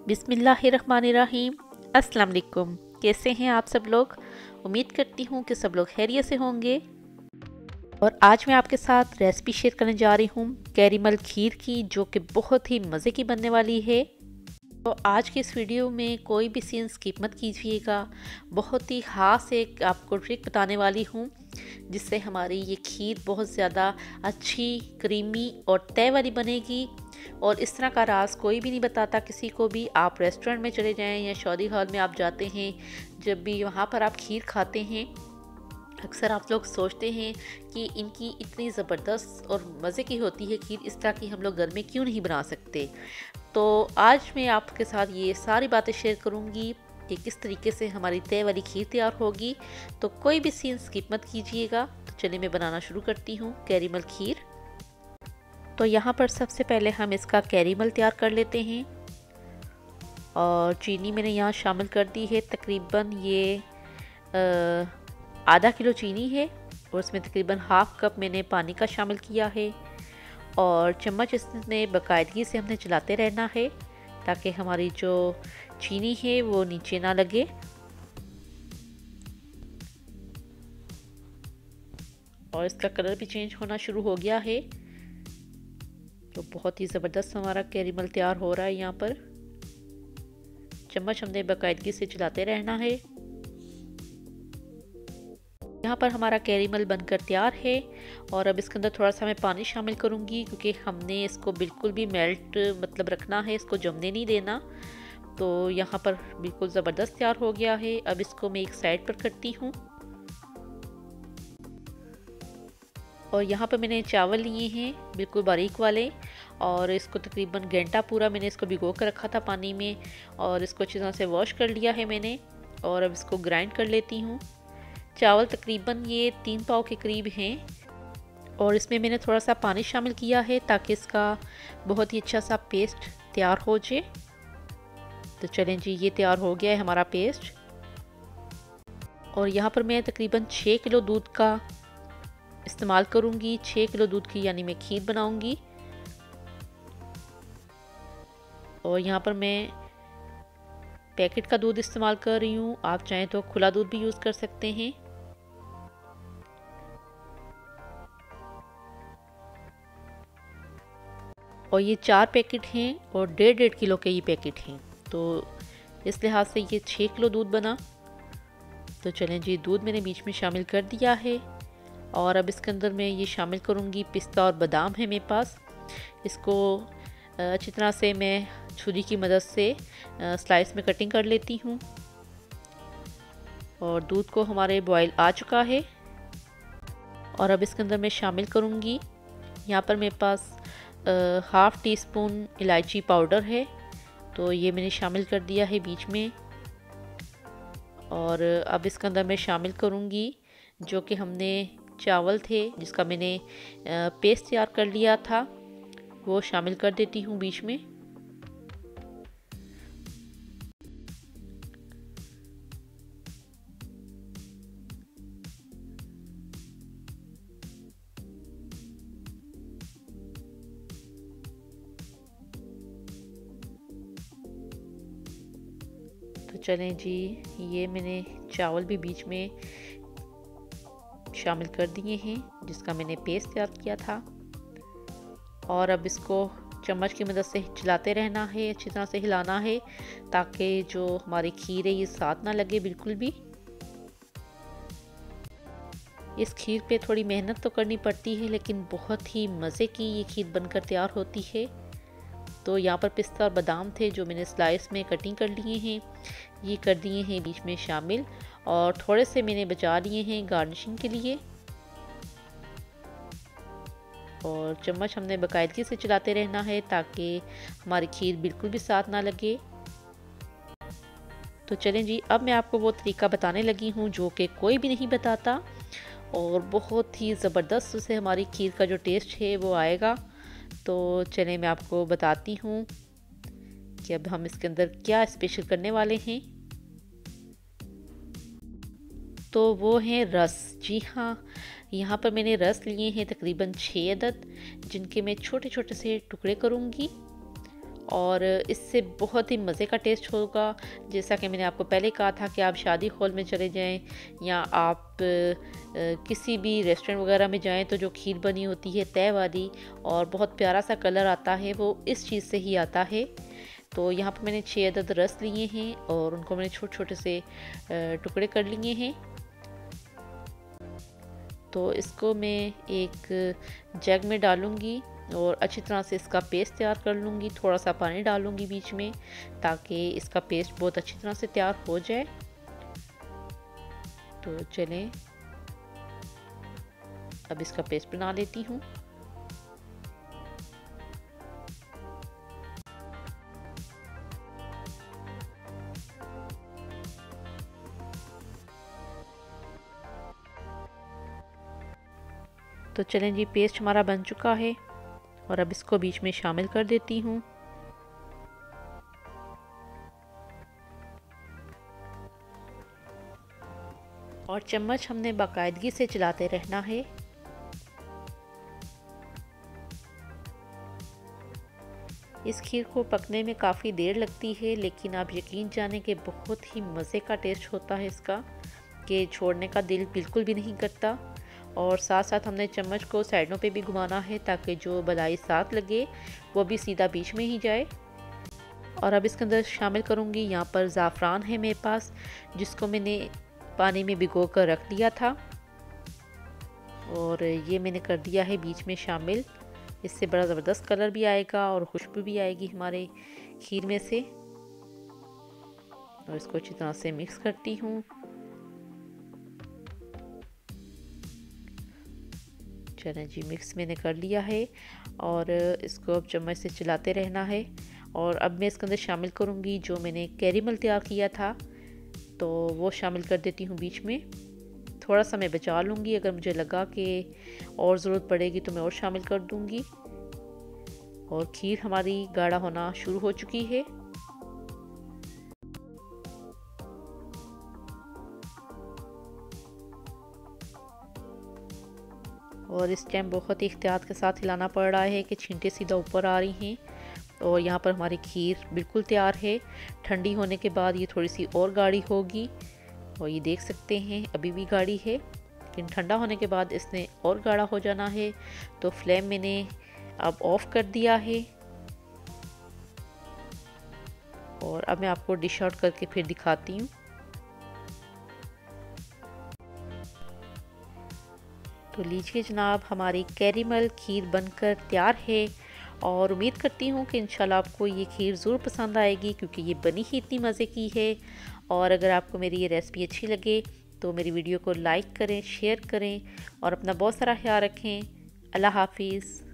बिस्मिल्लाहिर्रहमानिर्रहीम। अस्सलाम वालेकुम। कैसे हैं आप सब लोग? उम्मीद करती हूँ कि सब लोग खैरियत से होंगे। और आज मैं आपके साथ रेसिपी शेयर करने जा रही हूँ कैरेमल खीर की, जो कि बहुत ही मज़े की बनने वाली है। तो आज की इस वीडियो में कोई भी सीन स्किप मत कीजिएगा। बहुत ही ख़ास एक आपको ट्रिक बताने वाली हूँ जिससे हमारी ये खीर बहुत ज़्यादा अच्छी, क्रीमी और तय वाली बनेगी। और इस तरह का राज कोई भी नहीं बताता किसी को भी। आप रेस्टोरेंट में चले जाएं या शादी हॉल में आप जाते हैं, जब भी वहाँ पर आप खीर खाते हैं, अक्सर आप लोग सोचते हैं कि इनकी इतनी ज़बरदस्त और मज़े की होती है खीर, इस तरह की हम लोग घर में क्यों नहीं बना सकते। तो आज मैं आपके साथ ये सारी बातें शेयर करूँगी कि किस तरीके से हमारी तय वाली खीर तैयार होगी। तो कोई भी सीन स्किप मत कीजिएगा। तो चलिए मैं बनाना शुरू करती हूँ कैरेमल खीर। तो यहाँ पर सबसे पहले हम इसका कैरेमल तैयार कर लेते हैं। और चीनी मैंने यहाँ शामिल कर दी है, तकरीबन ये आधा किलो चीनी है। और उसमें तकरीबन हाफ कप मैंने पानी का शामिल किया है। और चम्मच इसमें बाकायदगी से हमने चलाते रहना है ताकि हमारी जो चीनी है वो नीचे ना लगे। और इसका कलर भी चेंज होना शुरू हो गया है। तो बहुत ही ज़बरदस्त हमारा कैरेमल तैयार हो रहा है। यहाँ पर चम्मच हमने बाकायदगी से चलाते रहना है। यहाँ पर हमारा कैरेमल बनकर तैयार है। और अब इसके अंदर थोड़ा सा मैं पानी शामिल करूँगी क्योंकि हमने इसको बिल्कुल भी मेल्ट रखना है, इसको जमने नहीं देना। तो यहाँ पर बिल्कुल ज़बरदस्त तैयार हो गया है। अब इसको मैं एक साइड पर करती हूँ। और यहाँ पर मैंने चावल लिए हैं बिल्कुल बारीक वाले, और इसको तकरीबन घंटा पूरा मैंने इसको भिगो कर रखा था पानी में। और इसको अच्छी तरह से वॉश कर लिया है मैंने। और अब इसको ग्राइंड कर लेती हूँ। चावल तकरीबन ये 3 पाव के करीब हैं। और इसमें मैंने थोड़ा सा पानी शामिल किया है ताकि इसका बहुत ही अच्छा सा पेस्ट तैयार हो जाए। तो चलें जी, ये तैयार हो गया है हमारा पेस्ट। और यहाँ पर मैं तकरीबन 6 किलो दूध का इस्तेमाल करूँगी। 6 किलो दूध की यानी मैं खीर बनाऊँगी। और यहाँ पर मैं पैकेट का दूध इस्तेमाल कर रही हूँ, आप चाहें तो खुला दूध भी यूज़ कर सकते हैं। और ये 4 पैकेट हैं और 1.5 किलो के ये पैकेट हैं। तो इस लिहाज से ये 6 किलो दूध बना। तो चलें जी, दूध मैंने बीच में शामिल कर दिया है। और अब इसके अंदर मैं ये शामिल करूँगी पिस्ता और बादाम है मेरे पास। इसको अच्छी तरह से मैं छुरी की मदद से स्लाइस में कटिंग कर लेती हूँ। और दूध को हमारे बॉयल आ चुका है। और अब इसके अंदर मैं शामिल करूँगी, यहाँ पर मेरे पास हाफ़ टी स्पून इलायची पाउडर है। तो ये मैंने शामिल कर दिया है बीच में। और अब इसके अंदर मैं शामिल करूँगी जो कि हमने चावल थे जिसका मैंने पेस्ट तैयार कर लिया था, वो शामिल कर देती हूँ बीच में। तो चलें जी, ये मैंने चावल भी बीच में शामिल कर दिए हैं जिसका मैंने पेस्ट तैयार किया था। और अब इसको चम्मच की मदद से चलाते रहना है, अच्छी तरह से हिलाना है ताकि जो हमारी खीर है ये साथ ना लगे बिल्कुल भी। इस खीर पे थोड़ी मेहनत तो करनी पड़ती है लेकिन बहुत ही मज़े की ये खीर बनकर तैयार होती है। तो यहाँ पर पिस्ता और बादाम थे जो मैंने स्लाइस में कटिंग कर लिए हैं, ये कर दिए हैं बीच में शामिल। और थोड़े से मैंने बचा लिए हैं गार्निशिंग के लिए। और चम्मच हमने बाकायदगी से चलाते रहना है ताकि हमारी खीर बिल्कुल भी साथ ना लगे। तो चलें जी, अब मैं आपको वो तरीका बताने लगी हूँ जो कि कोई भी नहीं बताता। और बहुत ही ज़बरदस्त से हमारी खीर का जो टेस्ट है वो आएगा। तो चलें मैं आपको बताती हूँ कि अब हम इसके अंदर क्या स्पेशल करने वाले हैं। तो वो है रस। जी हाँ, यहाँ पर मैंने रस लिए हैं तकरीबन 6 अदद, जिनके मैं छोटे छोटे से टुकड़े करूँगी। और इससे बहुत ही मज़े का टेस्ट होगा। जैसा कि मैंने आपको पहले कहा था कि आप शादी हॉल में चले जाएं या आप किसी भी रेस्टोरेंट वगैरह में जाएं तो जो खीर बनी होती है तय वाली और बहुत प्यारा सा कलर आता है, वो इस चीज़ से ही आता है। तो यहाँ पर मैंने 6 अदद रस लिए हैं और उनको मैंने छोटे छोटे से टुकड़े कर लिए हैं। तो इसको मैं एक जग में डालूँगी और अच्छी तरह से इसका पेस्ट तैयार कर लूँगी। थोड़ा सा पानी डालूँगी बीच में ताकि इसका पेस्ट बहुत अच्छी तरह से तैयार हो जाए। तो चलें अब इसका पेस्ट बना लेती हूँ। तो चलें जी, पेस्ट हमारा बन चुका है और अब इसको बीच में शामिल कर देती हूँ। और चम्मच हमने बाकायदगी से चलाते रहना है। इस खीर को पकने में काफ़ी देर लगती है, लेकिन आप यकीन जाने कि बहुत ही मज़े का टेस्ट होता है इसका, कि छोड़ने का दिल बिल्कुल भी नहीं करता। और साथ साथ हमने चम्मच को साइडों पे भी घुमाना है ताकि जो बलाई साथ लगे वो भी सीधा बीच में ही जाए। और अब इसके अंदर शामिल करूँगी, यहाँ पर ज़ाफ़रान है मेरे पास, जिसको मैंने पानी में भिगो कर रख दिया था और ये मैंने कर दिया है बीच में शामिल। इससे बड़ा ज़बरदस्त कलर भी आएगा और खुशबू भी आएगी हमारे खीर में से। और इसको अच्छी तरह से मिक्स करती हूँ। चलें जी, मिक्स मैंने कर लिया है और इसको अब चम्मच से चलाते रहना है। और अब मैं इसके अंदर शामिल करूँगी जो मैंने कैरेमल तैयार किया था, तो वो शामिल कर देती हूँ बीच में। थोड़ा सा मैं बचा लूँगी, अगर मुझे लगा कि और ज़रूरत पड़ेगी तो मैं और शामिल कर दूँगी। और खीर हमारी गाढ़ा होना शुरू हो चुकी है। और इस टाइम बहुत ही एहतियात के साथ हिलाना पड़ रहा है कि छींटे सीधा ऊपर आ रही हैं। और यहाँ पर हमारी खीर बिल्कुल तैयार है। ठंडी होने के बाद ये थोड़ी सी और गाढ़ी होगी और ये देख सकते हैं अभी भी गाढ़ी है, लेकिन ठंडा होने के बाद इसने और गाढ़ा हो जाना है। तो फ्लेम मैंने अब ऑफ कर दिया है और अब मैं आपको डिश आउट करके फिर दिखाती हूँ। तो लीजिए जनाब, हमारी कैरेमल खीर बनकर तैयार है और उम्मीद करती हूँ कि इंशाल्लाह आपको ये खीर ज़रूर पसंद आएगी, क्योंकि ये बनी ही इतनी मज़े की है। और अगर आपको मेरी ये रेसिपी अच्छी लगे तो मेरी वीडियो को लाइक करें, शेयर करें और अपना बहुत सारा ख्याल रखें। अल्लाह हाफिज़।